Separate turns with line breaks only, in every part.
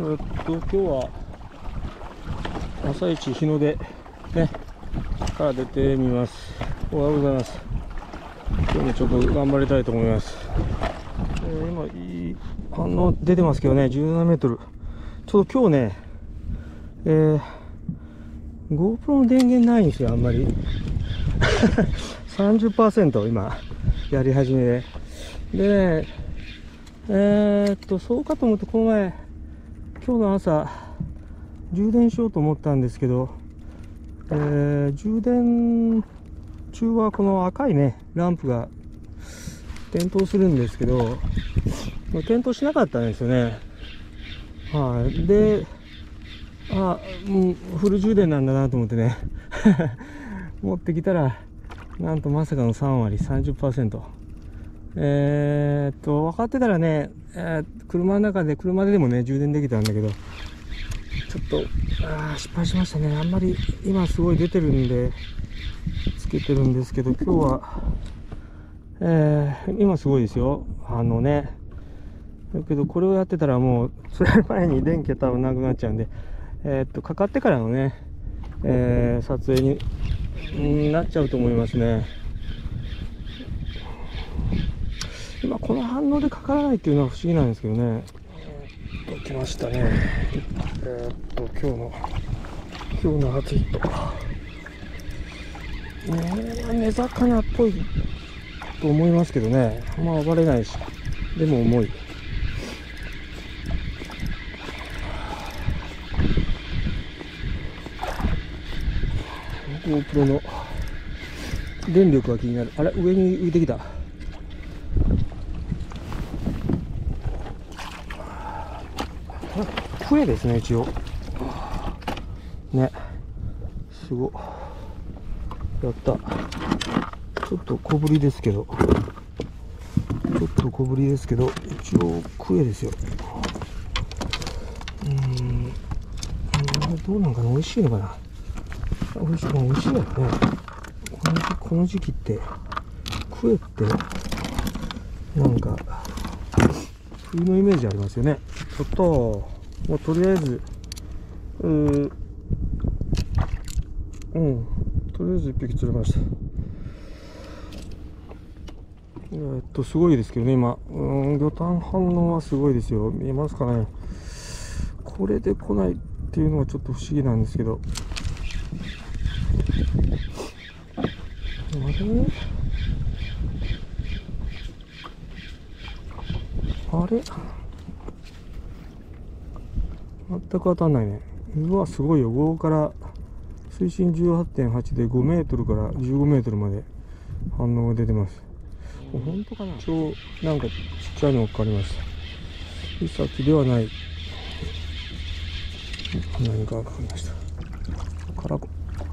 今日は朝一日の出ねから出てみます。おはようございます。今日もちょっと頑張りたいと思います。今いい反応出てますけどね、17メートル。ちょっと今日ね、GoPro の電源ないんですよ、あんまり。30% 今やり始めで。でね、そうかと思ってこの前、今日の朝充電しようと思ったんですけど、充電中はこの赤いねランプが点灯するんですけど、点灯しなかったんですよね。はい、で、もうフル充電なんだなと思ってね持ってきたら、なんとまさかの3割 30%。分かってたらね、車でもね充電できたんだけど、ちょっと失敗しましたね。あんまり今すごい出てるんでつけてるんですけど、今日は、今すごいですよ。だけどこれをやってたらもうそれ前に電気が多分なくなっちゃうんで、かかってからのね、撮影になっちゃうと思いますね。今この反応でかからないっていうのは不思議なんですけどね。来ましたね。今日の初ヒット。目魚っぽいと思いますけどね。あんま暴れないし、でも重い。GoPro の電力が気になる。あれ、上に浮いてきた。笛ですね、一応ね。すごやった。ちょっと小ぶりですけど、一応クエですよ。どうなんかな、美味しいのかな。美味しいよね。この時期ってクエってなんか冬のイメージありますよね。ちょっともうとりあえずとりあえず1匹釣れました。すごいですけどね、今魚探反応はすごいですよ。見えますかね。これで来ないっていうのはちょっと不思議なんですけど、あれ全く当たんないね。うわ、すごいよ。5から水深 18.8 で5メートルから15メートルまで反応が出てます。本当かな。なんかちっちゃいのがかかりました。イサキではない。何かがかかりました。カラコ。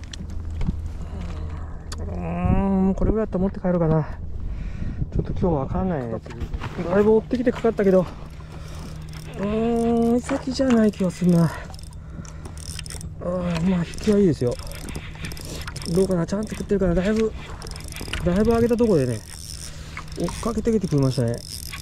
これぐらいだったら持って帰るかな。ちょっと今日はわかんないね。だいぶ追ってきてかかったけど、イサキじゃない気がするな。まあ引きはいいですよ。どうかな、ちゃんと食ってるから。だいぶ上げたところでね追っかけてきてくれましたね。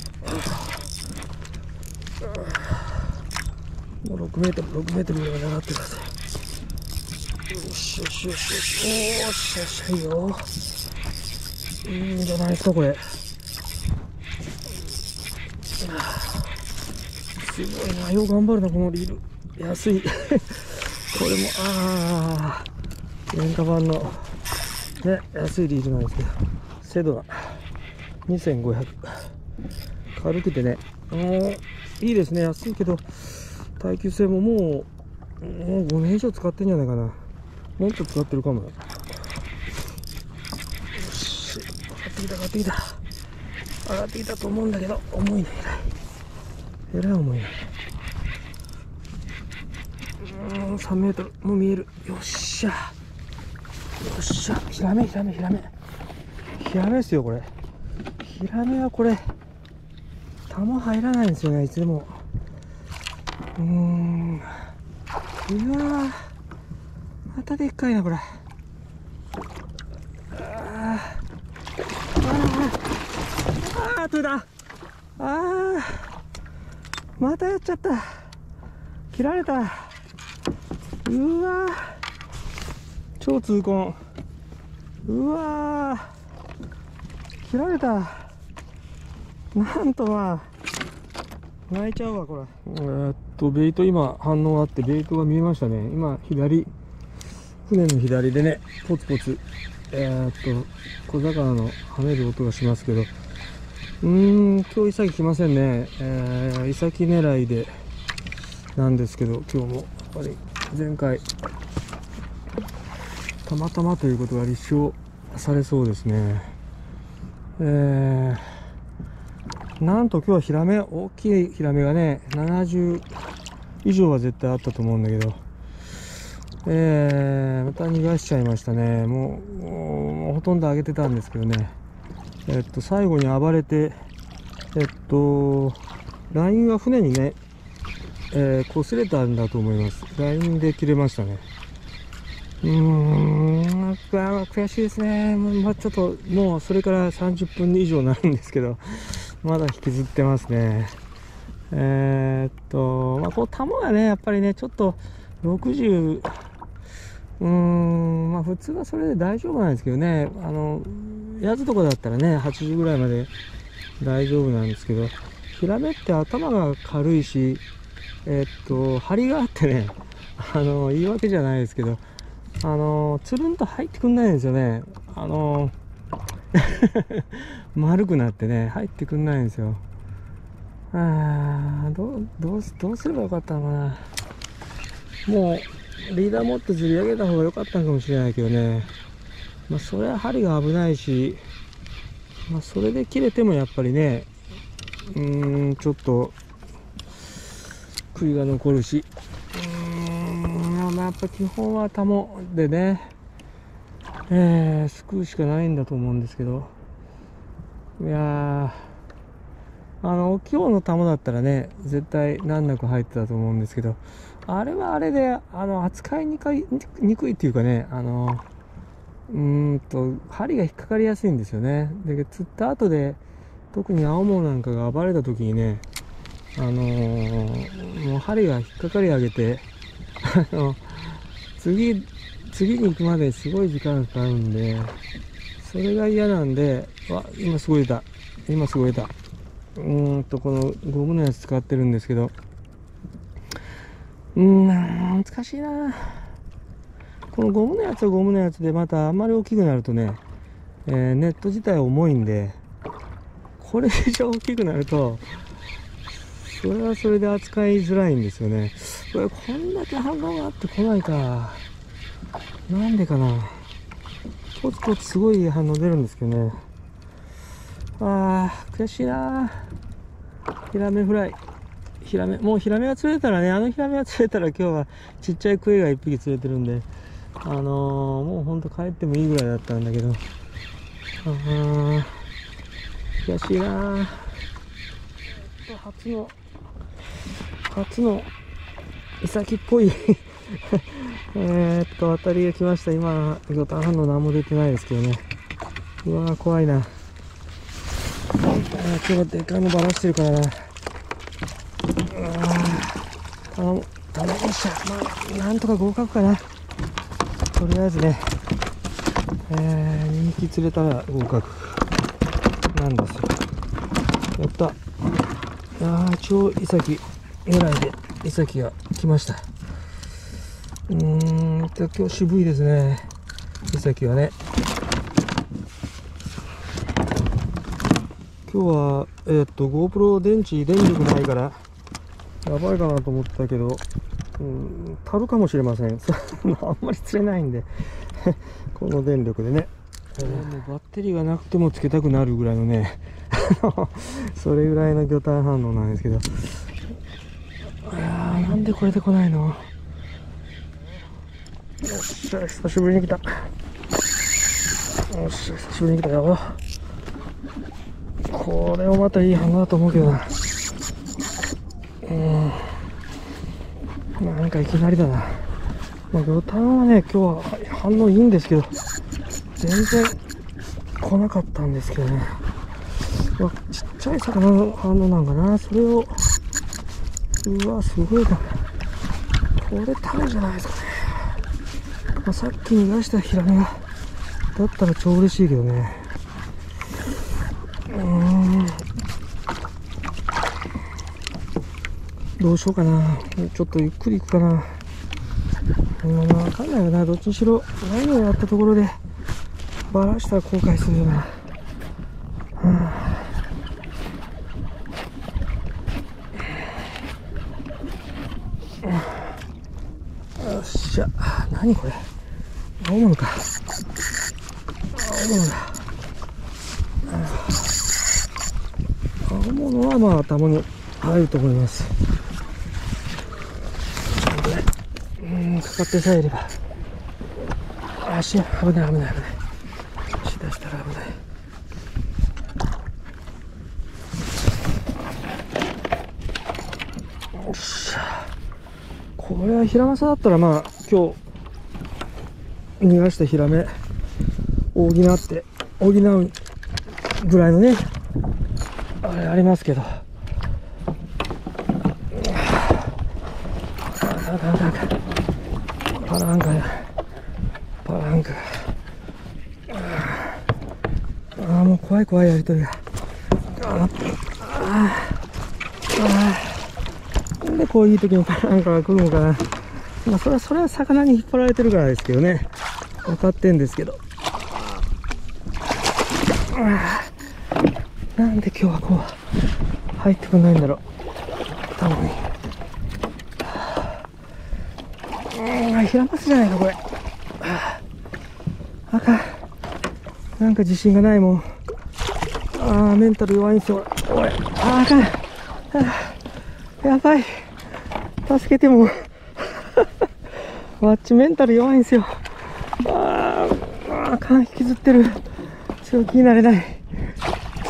もう6メートルぐらい上がってください。よし、いいよ。いいんじゃないですかこれ。すごいな、よう頑張るなこのリール。安い。これも廉価版のね、安いリールなんですけど、セドナ2500、軽くてね、いいですね。安いけど耐久性ももう5年以上使ってんじゃないかな。もっと使ってるかも。よし、上がってきたと思うんだけど、重いね。えらい重いね。3メートルも見える。よっしゃ、ヒラメですよこれ。ヒラメはこれ玉入らないんですよね、いつでも。うわ、またでっかいなこれ。取れた。またやっちゃった。 切られた。うわー、超痛恨。うわー、切られた。なんとまあ泣いちゃうわこれ。ベイト今反応あって、ベイトが見えましたね。今左、船の左でね、ポツポツ小魚の跳ねる音がしますけど、今日イサキ来ませんね。イサキ狙いでなんですけど、今日もやっぱり前回たまたまということが立証されそうですね。なんと今日はヒラメ、大きいヒラメがね、70以上は絶対あったと思うんだけど、また逃がしちゃいましたね。もうほとんど上げてたんですけどね。最後に暴れて、ラインは船にね、擦れたんだと思います。ラインで切れましたね。悔しいですね。ちょっともうそれから30分以上になるんですけど、まだ引きずってますね。このタモがね、やっぱりね、ちょっと60、普通はそれで大丈夫なんですけどね、やつとかだったらね、80ぐらいまで大丈夫なんですけど、ヒラメって頭が軽いし、張りがあってね、言い訳じゃないですけど、つるんと入ってくんないんですよね。丸くなってね、入ってくんないんですよ。どうすればよかったのかな。もうリーダー持って釣り上げた方が良かったのかもしれないけどね。それは針が危ないし、それで切れてもやっぱりね、ちょっと悔いが残るし、やっぱ基本はタモでね、すくうしかないんだと思うんですけど、いやー、今日のタモだったらね、絶対難なく入ってたと思うんですけど、あれはあれで扱いにくいっていうかね、針が引っかかりやすいんですよね。で釣った後で、特に青物なんかが暴れた時にね、もう針が引っかかり上げて次に行くまですごい時間がかかるんで、それが嫌なんで、今すごい出た。このゴムのやつ使ってるんですけど、難しいな。このゴムのやつはゴムのやつで、またあんまり大きくなるとね、ネット自体重いんで、これ以上大きくなると、それはそれで扱いづらいんですよね。こんだけ反応があってこないか。なんでかな。ポツポツすごい反応出るんですけどね。悔しいな。ヒラメフライ。もうヒラメが釣れたらね、ヒラメが釣れたら今日はちっちゃいクエが1匹釣れてるんで、もうほんと帰ってもいいぐらいだったんだけど、悔しいな。初のイサキっぽい当たりが来ました。今魚探反応何も出てないですけどね。うわー怖いな。今日はでかいのばらしてるからな。頼むでした。なんとか合格かな。とりあえずね、2匹釣れたら合格なんですよ。やった。超イサキ狙いでイサキが来ました。今日渋いですね、イサキはね。今日はGoPro 電力ないからやばいかなと思ったけど、足るかもしれません。あんまり釣れないんでこの電力でね、バッテリーがなくてもつけたくなるぐらいのねそれぐらいの魚探反応なんですけど、なんでこれで来ないの。よっしゃ、久しぶりに来た。よっしゃ、久しぶりに来たよ。これもまたいい反応だと思うけどな。なんかいきなりだな。魚探はね、今日は反応いいんですけど、全然来なかったんですけどね。ちっちゃい魚の反応なんかな。それを、うわ、すごいな。 これタイじゃないですかね。まあ、さっき逃がしたヒラメがだったら超嬉しいけどね。どうしようかな。ちょっとゆっくり行くかな。わかんないよな。どっちにしろ何をやったところでバラしたら後悔するよな。よっしゃ。何これ、青物か。青物だ。青物はまあたまに入ると思います。かかってさえいれば。足危ない危ない危ない。足出したら危ない。よっしゃ。これはヒラマサだったらまあ今日逃がしたヒラメ補うぐらいのねあれありますけど。パランカもう怖いやりとりが。なんでこういう時にパランカが来るのかな。まあそれは魚に引っ張られてるからですけどね、分かってんですけど。なんで今日はこう入ってこないんだろう。多分ヒラマスじゃないかこれ。あかん。なんか自信がないもん。メンタル弱いんすよ。おい。あかん。やばい。助けても。わっちメンタル弱いんすよ。あかん。引きずってる。強気になれない。あ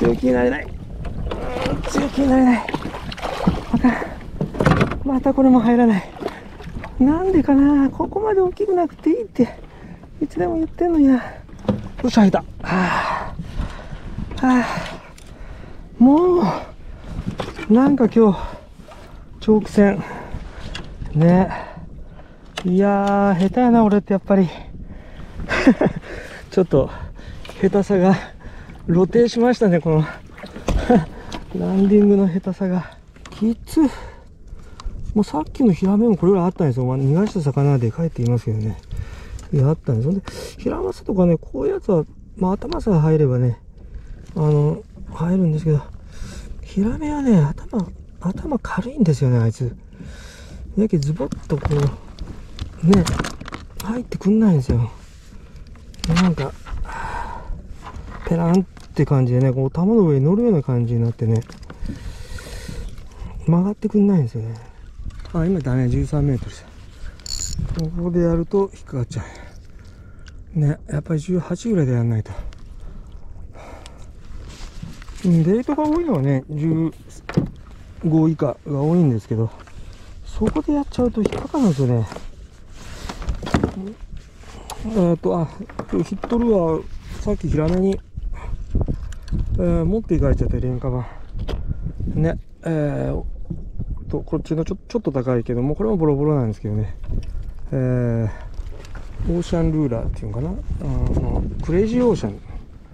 かん。またこれも入らない。なんでかな。ここまで大きくなくていいっていつでも言ってんのにな。よっしゃ、入った。もうなんか今日長期戦ね。いやー下手やな俺ってやっぱりちょっと下手さが露呈しましたね、このランディングの下手さが。きつ。もうさっきのヒラメもこれぐらいあったんですよ。逃がした魚でかいって言いますけどね。いや、あったんですよ。で、ヒラマサとかね、こういうやつは、まあ頭さえ入ればね、入るんですけど、ヒラメはね、頭軽いんですよね、あいつ。やけズボッとこう、ね、入ってくんないんですよ。なんか、ペランって感じでね、こう、玉の上に乗るような感じになってね、曲がってくんないんですよね。今だね、13メートルです。ここでやると引っかかっちゃう。ね、やっぱり18ぐらいでやんないと。デートが多いのはね、15以下が多いんですけど、そこでやっちゃうと引っかかるんですよね。今日ヒットルアー、さっきヒラメに、持っていかれちゃって、廉価版。ね、こっちのちょっと高いけども、これもボロボロなんですけどね。オーシャンルーラーっていうのかな、クレイジーオーシャン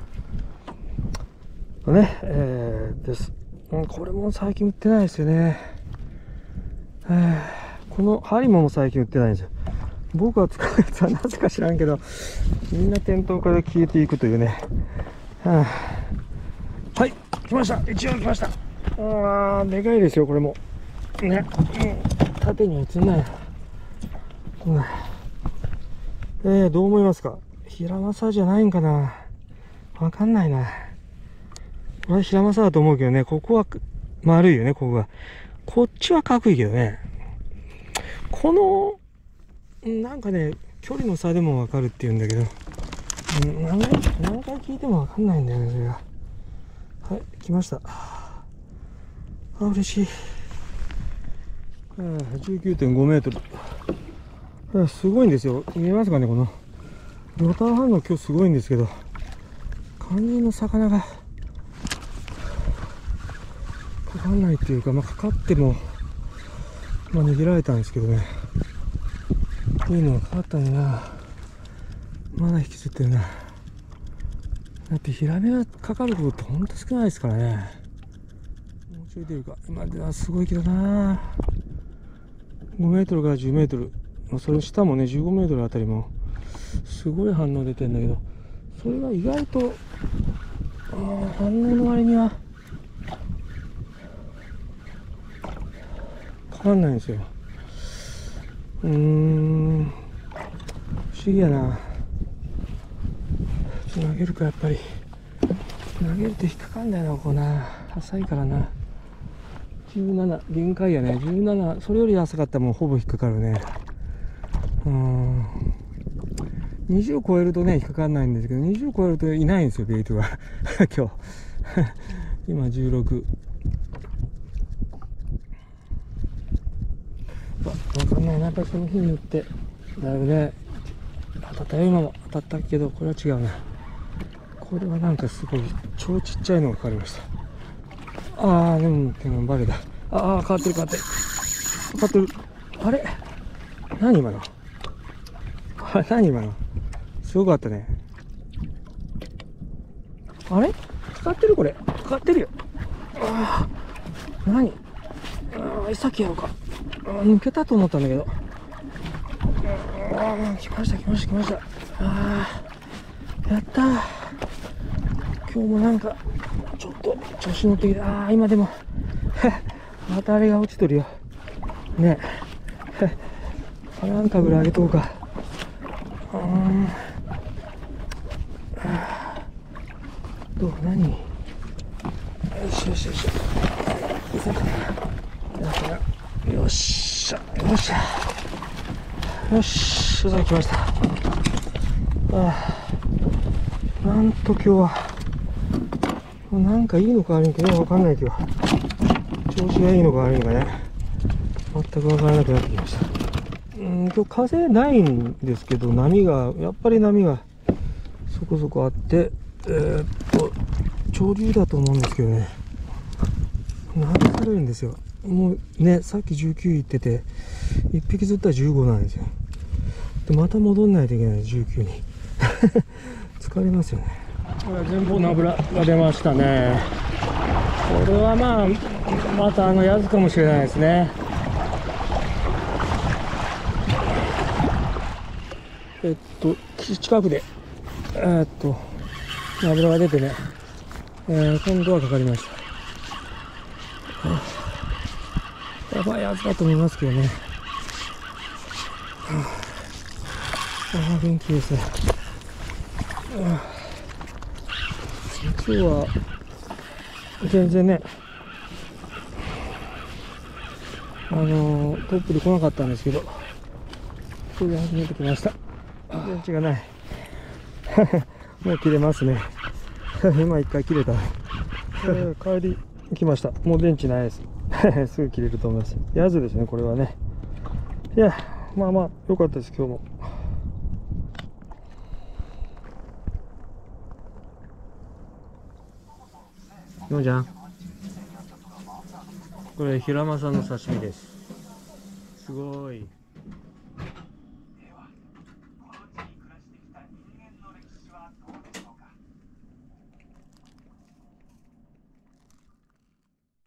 のね、です。これも最近売ってないですよね。このハリモも最近売ってないんですよ。僕が使うやつはなぜか知らんけど、みんな店頭から消えていくというね。はい、来ました。一応来ました。でかいですよ、これも。ね、縦に映んないな。どう思いますか？ヒラマサじゃないんかな？わかんないな。これヒラマサだと思うけどね、ここは丸いよね、ここが。こっちはかっこいいけどね。この、なんかね、距離の差でもわかるっていうんだけど、何回聞いてもわかんないんだよね、それが。はい、来ました。嬉しい。19.5 メートル。すごいんですよ。見えますかね、この。ロター反応今日すごいんですけど、肝心の魚が、かかんないっていうか、かかっても、逃げられたんですけどね。 いいのが変わったんだな。まだ引きずってるな。だってヒラメがかかることってほんと少ないですからね。もうちょい出るか。今ではすごいけどな。5メートルから10メートル、それ下もね15メートルあたりもすごい反応出てるんだけど、それが意外と反応の割にはかかんないんですよ。不思議やな。投げるか、やっぱり投げると引っかかんだよな、ここな。浅いからな。17限界やね。17、それより浅かったらもうほぼ引っかかるね。20を超えるとね引っかかんないんですけど、20を超えるといないんですよ、ベイトが今日今16。分かんないな、やっぱりその日によってだいぶね。当たったよ、今も当たったけど、これは違うな。これはなんかすごい超ちっちゃいのがかかりました。でもバレだ。変わってる変わってる変わってる。あれ何今の何今のすごかったね。あれかかってる、これかかってるよ。何さっきやろうか。抜けたと思ったんだけど。来ました来ました来ました。やったー。今日もなんかちょっと調子乗ってきた。今でもまたあれが落ちとるよね。なんかぐらい上げとこうか。どう何。よしよしよしよっしゃよっしゃよし、来ました。なんと今日はなんかいいのか悪いのかね、わかんないけど、調子がいいのか悪いのかね、全くわからなくなってきました。今日風ないんですけど、やっぱり波がそこそこあって、潮流だと思うんですけどね、流されるんですよ。もうね、さっき19言ってて、1匹釣ったら15なんですよ。でまた戻んないといけない、19に疲れますよね。これは前方の油が出ましたね。これはまたやつかもしれないですね。近くで油が出てね、今度はかかりました。やばいやつだと思いますけどね。元気ですね。今日は全然ね、トップで来なかったんですけど、これで始めてきました。電池がない。もう切れますね。今一回切れた。帰り来ました。もう電池ないです。すぐ切れると思います。やずですね、これはね。いや、まあ良かったです、今日も。のんちゃん、これ平間さんの刺身です。すごい。